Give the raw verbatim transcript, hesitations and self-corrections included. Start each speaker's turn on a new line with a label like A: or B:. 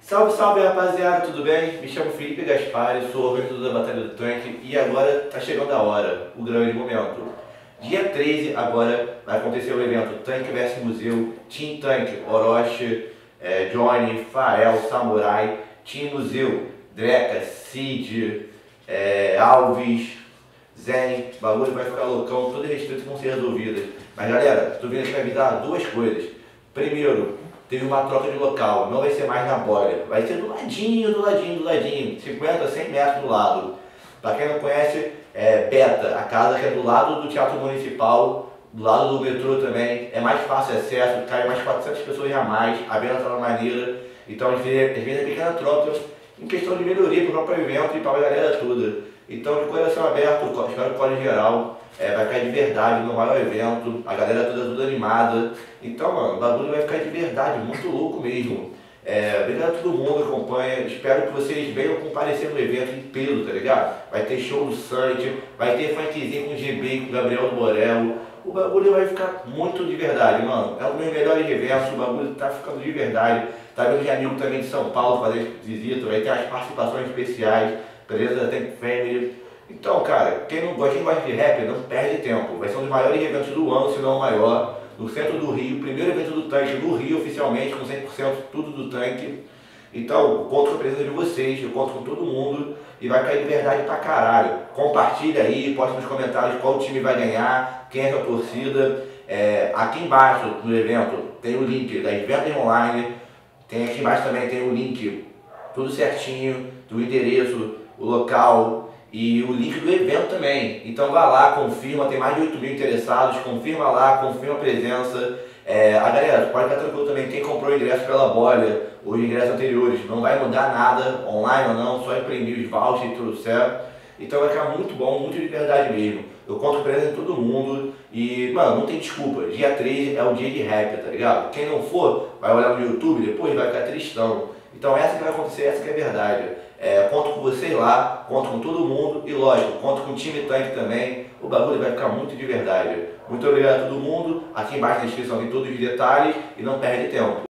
A: Salve, salve rapaziada, tudo bem? Me chamo Felipe Gaspari, sou organizador da Batalha do Tanque e agora tá chegando a hora, o grande momento. Dia treze agora vai acontecer o evento Tanque versus Museu, Team Tanque, Orochi, é, Johnny, Fael, Samurai, Team Museu, Dreca, Cid, é, Alves, Zen, o bagulho vai ficar loucão, todas as restrições vão ser resolvidas. Mas galera, tô vindo aqui pra avisar duas coisas. Primeiro, teve uma troca de local, não vai ser mais na bolha, vai ser do ladinho, do ladinho, do ladinho, cinquenta, cem metros do lado. Para quem não conhece, é Beta, a casa que é do lado do Teatro Municipal, do lado do metrô também, é mais fácil acesso, cai mais quatrocentas pessoas a mais, a venda tá na maneira, então às vezes, às vezes é pequena troca em questão de melhoria para o próprio evento e para a galera toda. Então, de coração aberto, espero que o Código Geral é, vai ficar de verdade no maior evento, a galera toda toda animada. Então, mano, o bagulho vai ficar de verdade, muito louco mesmo. É, obrigado a todo mundo que acompanha, espero que vocês venham comparecer no evento em peso, tá ligado? Vai ter show do Sandy, vai ter funkzinho com o G B, com o Gabriel do Borel. O bagulho vai ficar muito de verdade, mano. É um dos meus melhores eventos, o bagulho tá ficando de verdade. Tá vendo de amigo também de São Paulo fazer visita, vai ter as participações especiais, beleza? Tem Family. Então, cara, quem não gosta, quem gosta de rap, não perde tempo. Vai ser um dos maiores eventos do ano, se não o maior, no centro do Rio. Primeiro evento do Tanque no Rio, oficialmente, com cem por cento tudo do Tanque. Então, eu conto com a presença de vocês, eu conto com todo mundo e vai cair de verdade pra caralho. Compartilha aí, posta nos comentários qual time vai ganhar, quem é a torcida. É, aqui embaixo no evento tem o link da Evento Online, tem aqui embaixo também tem o link, tudo certinho, do endereço, o local e o link do evento também. Então vá lá, confirma, tem mais de oito mil interessados, confirma lá, confirma a presença. É, a galera, pode ficar tranquilo também, quem comprou o ingresso pela bolha, os ingressos anteriores, não vai mudar nada, online ou não, só imprimir os vouchers e tudo certo. Então vai ficar muito bom, muito de verdade mesmo. Eu conto com a presença de todo mundo e, mano, não tem desculpa, dia treze é o dia de rap, tá ligado? Quem não for, vai olhar no YouTube, depois vai ficar tristão. Então essa que vai acontecer, essa que é a verdade. É, conto com vocês lá, conto com todo mundo e lógico, conto com o time Tanque também, o bagulho vai ficar muito de verdade. Muito obrigado a todo mundo, aqui embaixo na descrição tem todos os detalhes e não perde tempo.